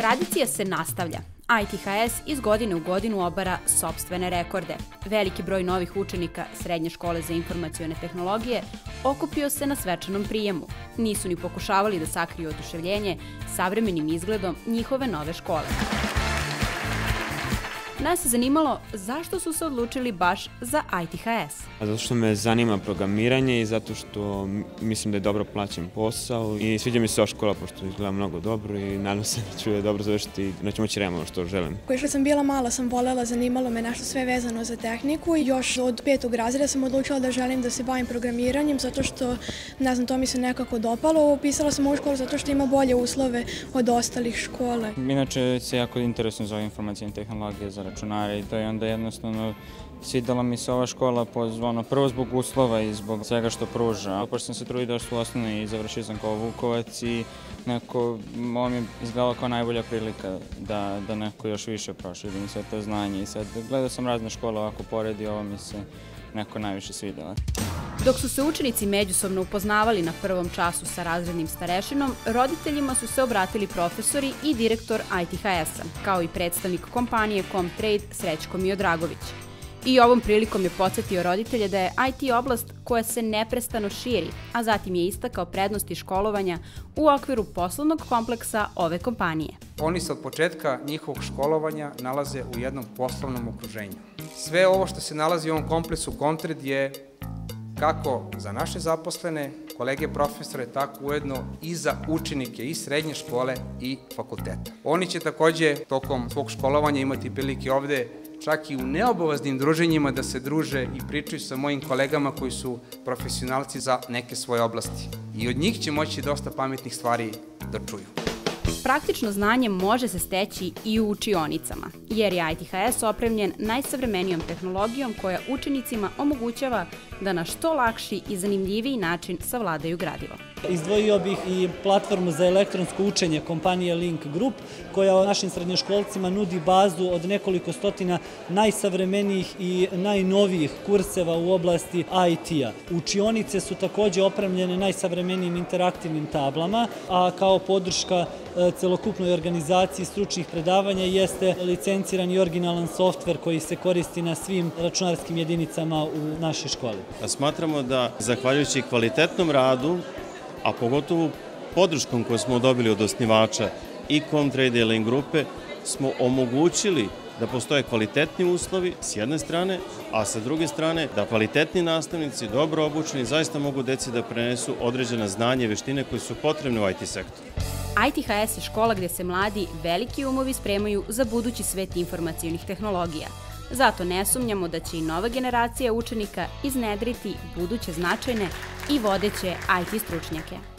Tradicija se nastavlja. ITHS iz godine u godinu obara sopstvene rekorde. Veliki broj novih učenika Srednje škole za informacione tehnologije okupio se na svečanom prijemu. Nisu ni pokušavali da sakriju oduševljenje savremenim izgledom njihove nove škole. Nas je zanimalo zašto su se odlučili baš za ITHS. Zato što me zanima programiranje i zato što mislim da je dobro plaćen posao i sviđa mi se ova škola pošto izgleda mnogo dobro i nadam se da ću je dobro završiti i da ću moći realno što želim. Što sam bila mala sam volela, zanimalo me nešto sve vezano za tehniku i još od 5. razreda sam odlučila da želim da se bavim programiranjem zato što, ne znam, to mi se nekako dopalo. Upisala sam ovu školu zato što ima bolje uslove od ostalih škola. Inače se jako interesujem za informacijne tehnologije, za računare i to je onda jednostavno svidela mi se ova škola prvo zbog uslova i zbog svega što pruža. Pošto sam se trudio da u osnovnoj i završio sam kao Vukovac i neko, ovo mi je izgledalo kao najbolja prilika da neko još više proširim sve to znanje i sad gledao sam razne škole ovako pored i ovo mi se neko najviše svidela. Dok su se učenici međusobno upoznavali na prvom času sa razrednim starešinom, roditeljima su se obratili profesori i direktor ITHS-a, kao i predstavnik kompanije Comtrade Srećko Miodragović. I ovom prilikom je podsjetio roditelje da je IT oblast koja se neprestano širi, a zatim je istakao prednosti školovanja u okviru poslovnog kompleksa ove kompanije. Oni se od početka njihovog školovanja nalaze u jednom poslovnom okruženju. Sve ovo što se nalazi u ovom kompleksu Comtrade je kako za naše zaposlene, kolege profesore, tako ujedno i za učenike i srednje škole i fakulteta. Oni će takođe tokom svog školovanja imati prilike ovde čak i u neobaveznim druženjima da se druže i pričaju sa mojim kolegama koji su profesionalci za neke svoje oblasti. I od njih će moći dosta pametnih stvari da čuju. Praktično znanje može se steći i u učionicama, jer je ITHS opremljen najsavremenijom tehnologijom koja učenicima omogućava da na što lakši i zanimljiviji način savladaju gradivo. Izdvojio bih i platformu za elektronsko učenje kompanije Link Group, koja našim srednjoškolcima nudi bazu od nekoliko stotina najsavremenijih i najnovijih kurseva u oblasti IT-a. Učionice su takođe opremljene najsavremenijim interaktivnim tablama, a kao podrška celokupnoj organizaciji stručnih predavanja jeste licenciran i originalan softver koji se koristi na svim računarskim jedinicama u našoj školi. Smatramo da, zahvaljujući kvalitetnom radu, a pogotovo podrškom koju smo dobili od osnivača i Comtrade i Link grupe, smo omogućili da postoje kvalitetni uslovi s jedne strane, a sa druge strane da kvalitetni nastavnici, dobro obučeni, zaista mogu deci da prenesu određena znanja i veštine koje su potrebne u IT sektoru. ITHS je škola gde se mladi veliki umovi spremaju za budući svet informacionih tehnologija. Zato ne sumnjamo da će i nova generacija učenika iznedriti buduće značajne i vodeće IT stručnjake.